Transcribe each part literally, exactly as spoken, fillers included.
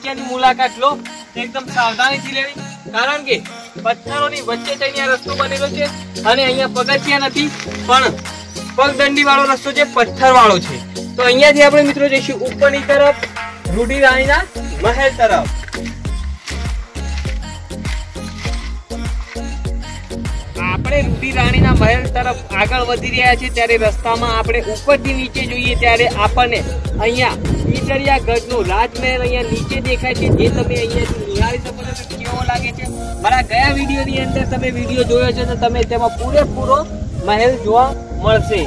જગ્યાની મુલાકાત લો એકદમ સાવધાનીથી લેવી, કારણ કે પથ્થરોની વચ્ચે થઈને આ રસ્તો બનેલો છે અને અહીંયા પગથિયા નથી પણ પગદંડી વાળો રસ્તો છે, પથ્થર વાળો છે। તો અહીંયાથી આપણે મિત્રો જઈશું ઉપરની તરફ રૂડી રાણીના મહેલ તરફ। આપણે રૂડી રાણીના મહેલ તરફ આગળ વધી રહ્યા છીએ ત્યારે રસ્તામાં આપણે ઉપરથી નીચે જોઈએ ત્યારે આપણને અહીંયા ઈડરિયા ગઢનો રાજમહેલ અહીંયા નીચે દેખાય છે, જે તમે અહીંયાથી નિહાળી શકો છો કે કેવો લાગે છે। મારા ગયા વિડીયોની અંદર તમે વિડીયો જોયો છે તો તમે તેમાં પૂરેપૂરો મહેલ જોવા મળશે।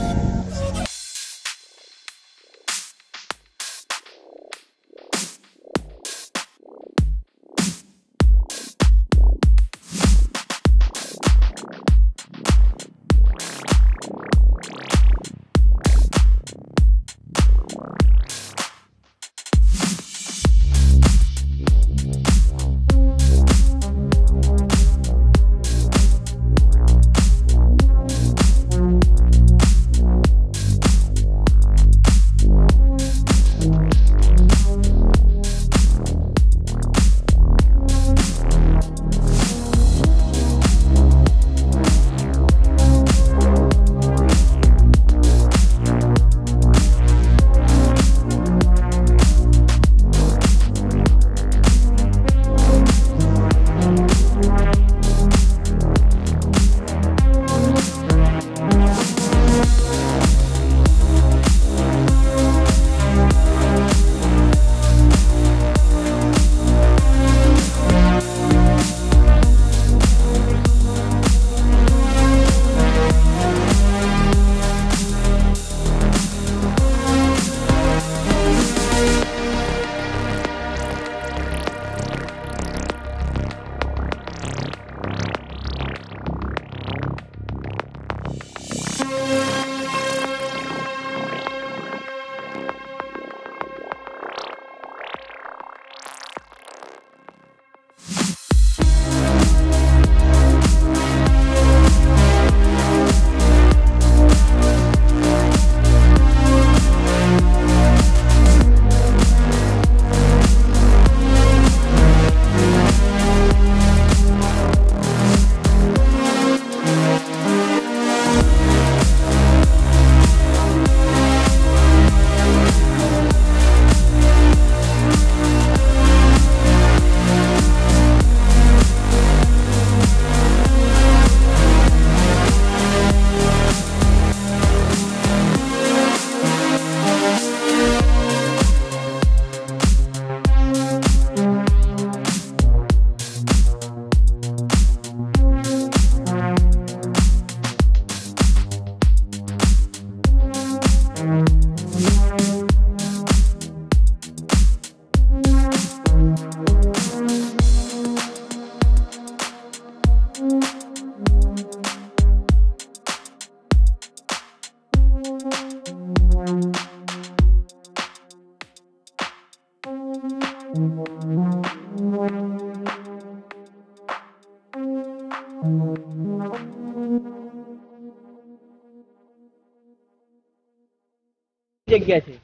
જગ્યા છે।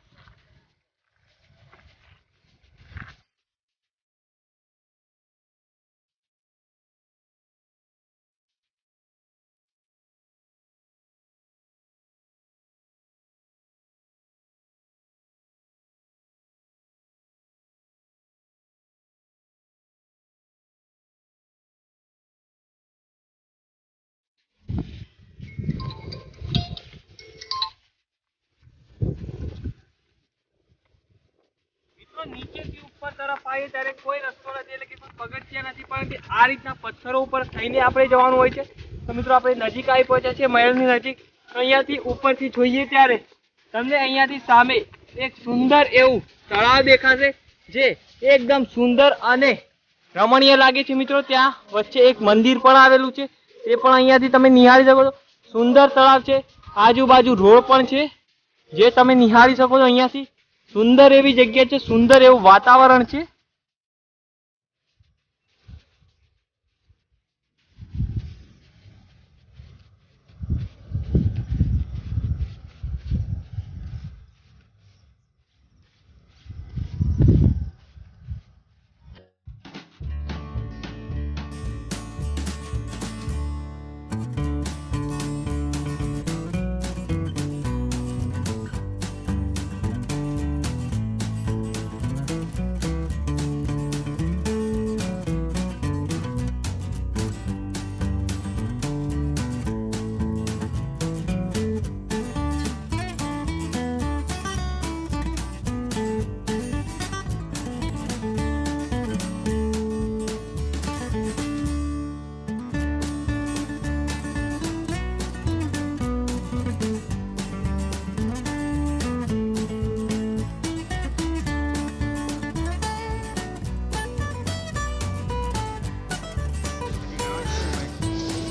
નીચેથી ઉપર તરફ આવીએ ત્યારે કોઈ રસ્તો નથી, એટલે કે કોઈ પગથિયા નથી, પણ આ રીતના પથ્થરો ઉપર થઈને આપણે જવાનું હોય છે। તો મિત્રો આપણે નજીક આવી પહોંચ્યા છીએ મહેલની નજીક। તો અહીંયાથી ઉપરથી જોઈએ ત્યારે તમને અહીંયાથી સામે એક સુંદર એવું તળાવ દેખાશે, જે એકદમ સુંદર અને રમણીય લાગે છે। મિત્રો ત્યાં વચ્ચે એક મંદિર પણ આવેલું છે, તે પણ અહીંયાથી તમે નિહાળી શકો છો। સુંદર તળાવ છે, આજુબાજુ રોડ પણ છે, જે તમે નિહાળી શકો છો અહીંયાથી। સુંદર એવી જગ્યા છે, સુંદર એવું વાતાવરણ છે।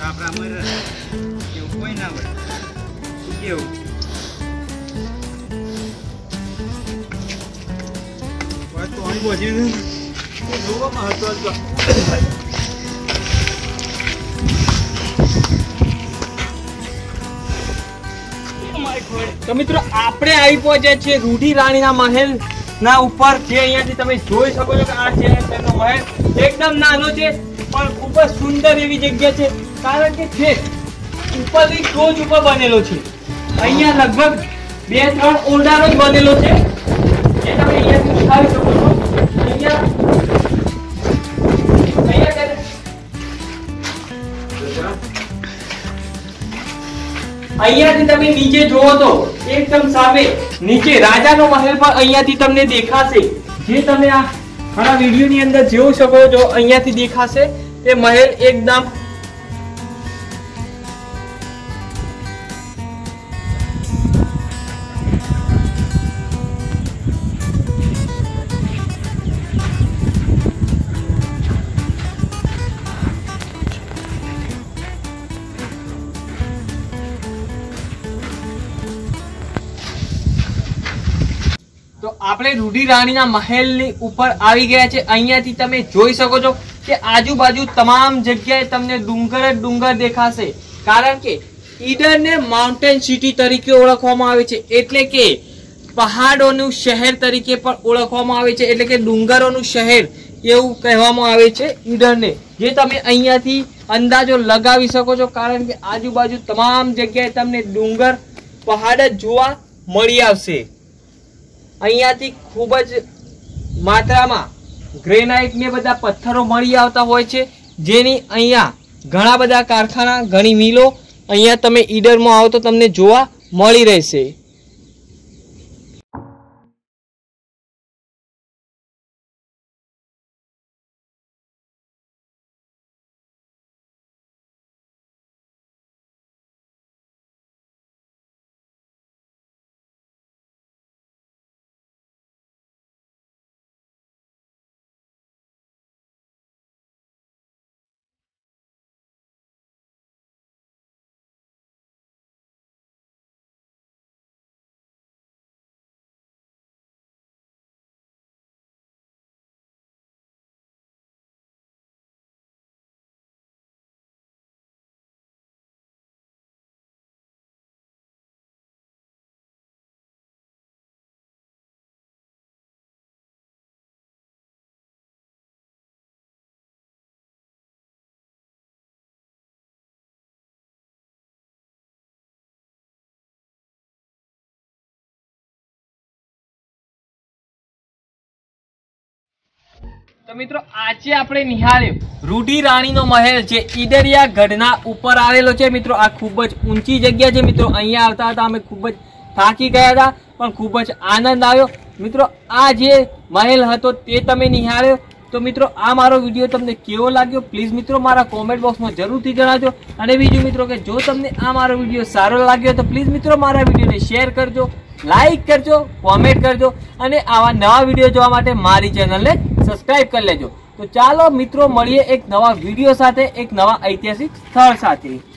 આપણા મરે એવું કોઈ ના હોય કેવું વાત તો અહીં પહોંચી જોવામાં હતો તો મિત્રો આપણે આવી પહોંચ્યા છીએ રૂઢી રાણીના મહેલ ના ઉપર, જે અહીંયાથી તમે જોઈ શકો છો કે આ છે તેનો મહેલ. એકદમ નાનો છે પણ ખૂબ જ સુંદર એવી જગ્યા છે, કારણ કે છે ઉપરની ટોચ ઉપર બનેલો છે. અહીંયા લગભગ બે ત્રણ ઓરડાનો જ બનેલો છે, જે તમે અહીંયાથી દેખાવી શકો છો. અહીંયા અહીંયા અહીંયાથી તમે નીચે જોવો તો એકદમ સામે નીચે રાજાનો મહેલ પણ અહીંયાથી તમને દેખાશે, જે તમે આ મારા વિડીયોની અંદર જોઈ શકો છો. અહીંયાથી દેખાશે તે મહેલ એકદમ તો આપણે રૂઢી રાણીના મહેલની ઉપર આવી ગયા છે. અહીંયાથી તમે જોઈ શકો છો કે આજુબાજુ તમામ જગ્યાએ તમને ડુંગર જ ડુંગર દેખાશે, કારણ કે ઈડરને માઉન્ટેન સિટી તરીકે ઓળખવામાં આવે છે, એટલે કે પહાડોનું શહેર તરીકે પણ ઓળખવામાં આવે છે, એટલે કે ડુંગરોનું શહેર એવું કહેવામાં આવે છે ઈડરને, જે તમે અહીંયાથી અંદાજો લગાવી શકો છો, કારણ કે આજુબાજુ તમામ જગ્યાએ તમને ડુંગર પહાડ જ જોવા મળી આવશે. અહીંયાથી ખૂબ જ માત્રામાં ગ્રેનાઇટ ને બધા પથ્થરો મળી આવતા હોય છે, જેની અહીંયા ઘણા બધા કારખાના, ઘણી મિલો અહીંયા તમે ઈડરમાં આવો તો તમને જોવા મળી રહેશે. તો મિત્રો આજે આપણે નિહાળ્યો રૂઢી રાણીનો મહેલ, જે ઈડરિયા ગઢના ઉપર આવેલો છે. મિત્રો આ ખૂબ જ ઊંચી જગ્યા છે. મિત્રો અહીંયા આવતા હતા અમે ખૂબ જ થાકી ગયા હતા, પણ ખૂબ જ આનંદ આવ્યો. મિત્રો આ જે મહેલ હતો તે તમે નિહાળ્યો. તો મિત્રો આ મારો વિડીયો તમને કેવો લાગ્યો પ્લીઝ મિત્રો મારા કોમેન્ટ બોક્સમાં જરૂરથી જણાવજો. અને બીજું મિત્રો કે જો તમને આ મારો વિડીયો સારો લાગ્યો તો પ્લીઝ મિત્રો મારા વિડીયોને શેર કરજો, લાઈક કરજો, કોમેન્ટ કરજો, અને આવા નવા વિડીયો જોવા માટે મારી ચેનલને સબસ્ક્રાઇબ કરી લેજો. તો ચાલો મિત્રો મળીએ એક નવા વિડીયો સાથે, એક નવા ઐતિહાસિક સ્થળ સાથે.